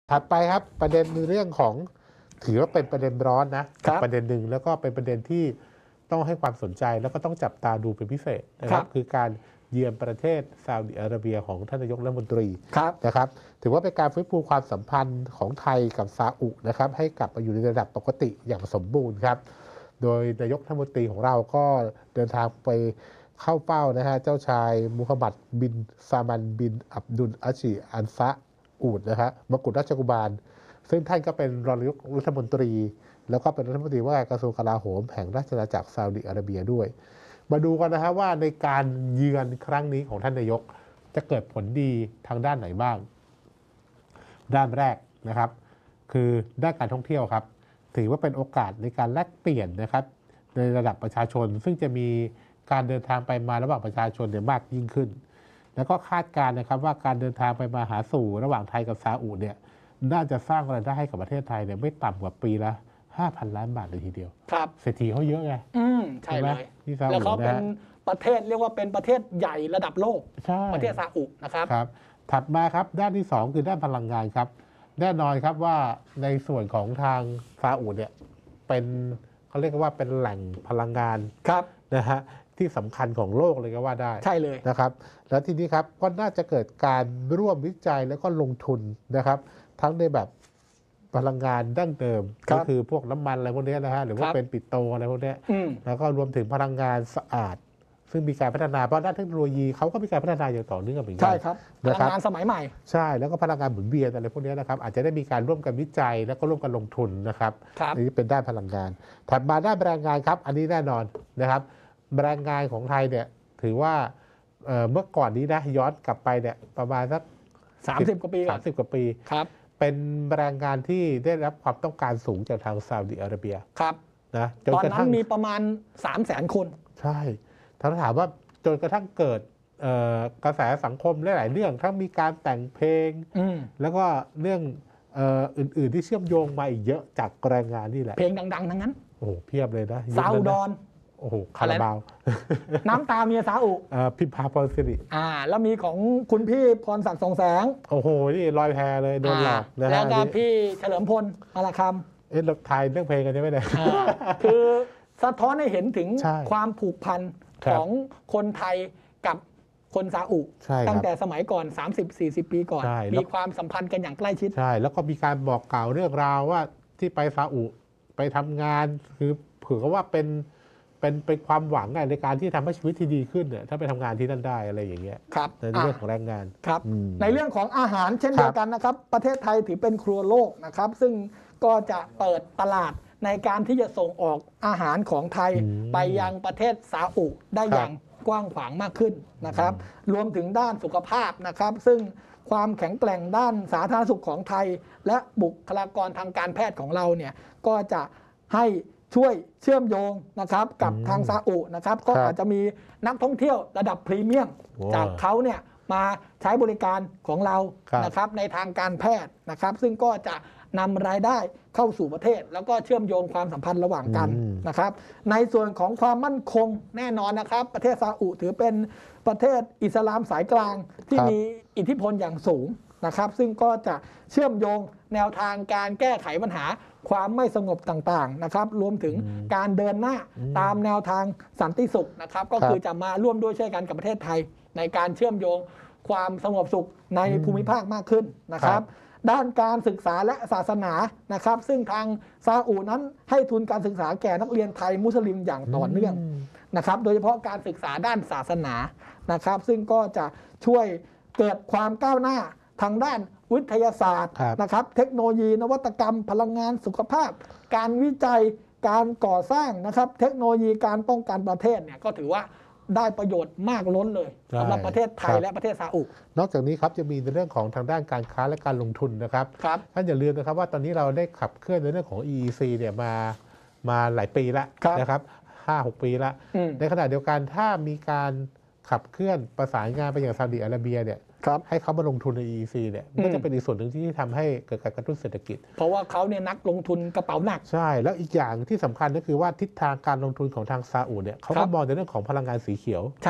ถัดไปครับประเด็นเรื่องของถือว่าเป็นประเด็นร้อนนะประเด็นหนึ่งแล้วก็เป็นประเด็นที่ต้องให้ความสนใจแล้วก็ต้องจับตาดูเป็นพิเศษนะครับคือการเยือนประเทศซาอุดิอาระเบียของท่านนายกรัฐมนตรีนะครับถือว่าเป็นการฟื้นฟูความสัมพันธ์ของไทยกับซาอุนะครับให้กลับมาอยู่ในระดับปกติอย่างสมบูรณ์ครับโดยนายกรัฐมนตรีของเราก็เดินทางไปเข้าเป้านะฮะเจ้าชายมูฮัมหมัดบินซามันบินอับดุลอาชีอันซะอูดนะฮะมกุฎราชกุมารซึ่งท่านก็เป็นรองนายกรัฐมนตรีแล้วก็เป็นรัฐมนตรีว่าการกระทรวงกลาโหมแห่งราชอาณาจักรซาอุดิอาระเบียด้วยมาดูกันนะฮะว่าในการเยือนครั้งนี้ของท่านนายกจะเกิดผลดีทางด้านไหนบ้างด้านแรกนะครับคือด้านการท่องเที่ยวครับถือว่าเป็นโอกาสในการแลกเปลี่ยนนะครับในระดับประชาชนซึ่งจะมีการเดินทางไปมาระหว่างประชาชนเนี่ยมากยิ่งขึ้นแล้วก็คาดการณ์นะครับว่าการเดินทางไปมาหาสู่ระหว่างไทยกับซาอุเนี่ยน่าจะสร้างรายได้ให้กับประเทศไทยเนี่ยไม่ต่ำกว่าปีละ 5,000 ล้านบาทเลยทีเดียวครับเศรษฐีเขาเยอะไงใช่เลยแล้วเขาเป็นประเทศเรียกว่าเป็นประเทศใหญ่ระดับโลกประเทศซาอุนะครับถัดมาครับด้านที่2คือด้านพลังงานครับแน่นอนครับว่าในส่วนของทางซาอุเนี่ยเป็นเขาเรียกว่าเป็นแหล่งพลังงานนะฮะที่สำคัญของโลกเลยก็ว่าได้ใช่เลยนะครับแล้วทีนี้ครับก็น่าจะเกิดการร่วมวิจัยแล้วก็ลงทุนนะครับทั้งในแบบพลังงานดั้งเดิมก็คือพวกน้ำมันอะไรพวกนี้นะฮะหรือว่าเป็นปิโตรอะไรพวกนี้แล้วก็รวมถึงพลังงานสะอาดซึ่งมีการพัฒนาเพราะด้านเทคโนโลยีเขาก็มีการพัฒนาอย่างต่อเนื่องเหมือนกันใช่ครับพลังงานสมัยใหม่ใช่แล้วก็พลังงานหมุนเวียนอะไรพวกนี้นะครับอาจจะได้มีการร่วมกันวิจัยแล้วก็ร่วมกันลงทุนนะครับนี่เป็นด้านพลังงานถัดมาด้านแรงงานครับอันนี้แน่นอนนะครับแรงงานของไทยเนี่ยถือว่าเมื่อก่อนนี้นะย้อนกลับไปเนี่ยประมาณสัก 30 กว่าปี 30 กว่าปีครับเป็นแรงงานที่ได้รับความต้องการสูงจากทางซาอุดิอาระเบียครับนะตอนนั้นมีประมาณ 300,000 คนใช่ถ้าถามว่าจนกระทั่งเกิดกระแสสังคมหลายๆเรื่องทั้งมีการแต่งเพลงแล้วก็เรื่องอื่นๆที่เชื่อมโยงมาอีกเยอะจากแรงงานนี่แหละเพลงดังๆทั้งนั้นโอ้เพียบเลยนะซาอุดอนโอ้โหคาราบาวน้ำตาเมียซาอุพิมพาพรสิริแล้วมีของคุณพี่พรศักดิ์ ส่องแสงโอ้โหนี่ลอยแพเลยโดนหลอกนะแล้วก็พี่เฉลิมพลมาละคำเราทายเรื่องเพลงกันใช่ไหมเนี่ยคือสะท้อนให้เห็นถึงความผูกพันของคนไทยกับคนซาอุตั้งแต่สมัยก่อน 30-40 ปีก่อนมีความสัมพันธ์กันอย่างใกล้ชิดใช่แล้วก็มีการบอกกล่าวเรื่องราวว่าที่ไปซาอุไปทำงานคือเผื่อว่าเป็นความหวังในการที่ทำให้ชีวิตที่ดีขึ้นเนี่ยถ้าไปทำงานที่นั่นได้อะไรอย่างเงี้ยในเรื่องของแรงงานครับในเรื่องของอาหารเช่นเดียวกันนะครับประเทศไทยถือเป็นครัวโลกนะครับซึ่งก็จะเปิดตลาดในการที่จะส่งออกอาหารของไทยไปยังประเทศซาอุได้อย่างกว้างขวางมากขึ้นนะครับรวมถึงด้านสุขภาพนะครับซึ่งความแข็งแกร่งด้านสาธารณสุขของไทยและบุคลากรทางการแพทย์ของเราเนี่ยก็จะให้ช่วยเชื่อมโยงนะครับกับทางซาอุนะครับก็อาจจะมีนักท่องเที่ยวระดับพรีเมียมจากเขาเนี่ยมาใช้บริการของเรานะครับในทางการแพทย์นะครับซึ่งก็จะนำรายได้เข้าสู่ประเทศแล้วก็เชื่อมโยงความสัมพันธ์ระหว่างกันนะครับในส่วนของความมั่นคงแน่นอนนะครับประเทศซาอุถือเป็นประเทศอิสลามสายกลางที่มีอิทธิพลอย่างสูงนะครับซึ่งก็จะเชื่อมโยงแนวทางการแก้ไขปัญหาความไม่สงบต่างๆนะครับรวมถึงการเดินหน้าตามแนวทางสันติสุขนะครับก็คือจะมาร่วมด้วยช่วยกันกับประเทศไทยในการเชื่อมโยงความสงบสุขในภูมิภาคมากขึ้นนะครับด้านการศึกษาและศาสนานะครับซึ่งทางซาอุนั้นให้ทุนการศึกษาแก่นักเรียนไทยมุสลิมอย่างต่อเนื่องนะครับโดยเฉพาะการศึกษาด้านศาสนานะครับซึ่งก็จะช่วยเกิดความก้าวหน้าทางด้านวิทยาศาสตร์นะครับเทคโนโลยีนวัตกรรมพลังงานสุขภาพการวิจัยการก่อสร้างนะครับเทคโนโลยีการป้องกันประเทศเนี่ยก็ถือว่าได้ประโยชน์มากล้นเลยสำหรับประเทศไทยและประเทศซาอุนอกจากนี้ครับจะมีในเรื่องของทางด้านการค้าและการลงทุนนะครับท่านอย่าลืมนะครับว่าตอนนี้เราได้ขับเคลื่อนในเรื่องของ EEC เนี่ยมาหลายปีแล้วนะครับ 5-6 ปีแล้วในขณะเดียวกันถ้ามีการขับเคลื่อนประสานงานไปอย่างซาอุดิอาระเบียเนี่ยให้เขามาลงทุนใน EEC เนี่ยก็จะเป็นอีกส่วนหนึ่งที่ทำให้เกิดการกระตุ้นเศรษฐกิจเพราะว่าเขาเนี่ยนักลงทุนกระเป๋าหนักใช่แล้วอีกอย่างที่สำคัญก็คือว่าทิศทางการลงทุนของทางซาอุเนี่ยเขาก็มองในเรื่องของพลังงานสีเขียวใช่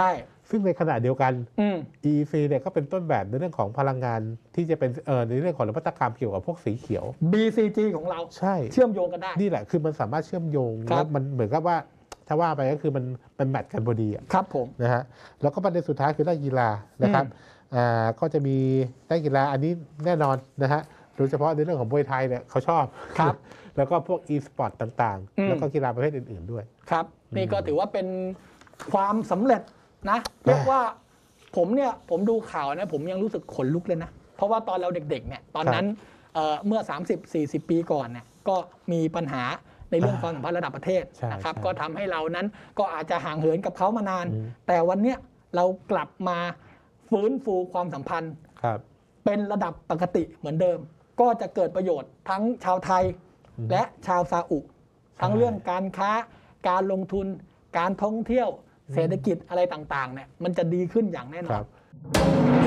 ซึ่งในขณะเดียวกัน EEC เนี่ยก็เป็นต้นแบบในเรื่องของพลังงานที่จะเป็นในเรื่องของนวัตกรรมเกี่ยวกับพวกสีเขียว BCG ของเราใช่เชื่อมโยงกันได้นี่แหละคือมันสามารถเชื่อมโยงครับแล้วมันเหมือนกับว่าถ้าว่าไปก็คือมันแมทกันพอดีอะครับผมนะฮะแล้วก็ประเด็นสุดท้ายคือด้านกีฬานะครับก็จะมีด้านกีฬาอันนี้แน่นอนนะฮะโดยเฉพาะในเรื่องของมวยไทยเนี่ยเขาชอบครับแล้วก็พวก e-sport ต่างๆ แล้วก็กีฬาประเภทอื่นๆด้วยครับนี่ก็ถือว่าเป็นความสำเร็จนะเรียกว่าผมดูข่าวนะผมยังรู้สึกขนลุกเลยนะ เพราะว่าตอนเราเด็กๆเนี่ยตอนนั้นเมื่อ 30-40 ปีก่อนเนี่ยก็มีปัญหาในเรื่องความสัมพันธ์ระดับประเทศใช่นะครับใช่ก็ทำให้เรานั้นก็อาจจะห่างเหินกับเขามานาน แต่วันเนี้ยเรากลับมาฟื้นฟูความสัมพันธ์ครับเป็นระดับปกติเหมือนเดิม ก็จะเกิดประโยชน์ทั้งชาวไทยและชาวซาอุทั้งเรื่องการค้าการลงทุนการท่องเที่ยวเศรษฐกิจอะไรต่างๆเนี่ยมันจะดีขึ้นอย่างแน่นคอรันบ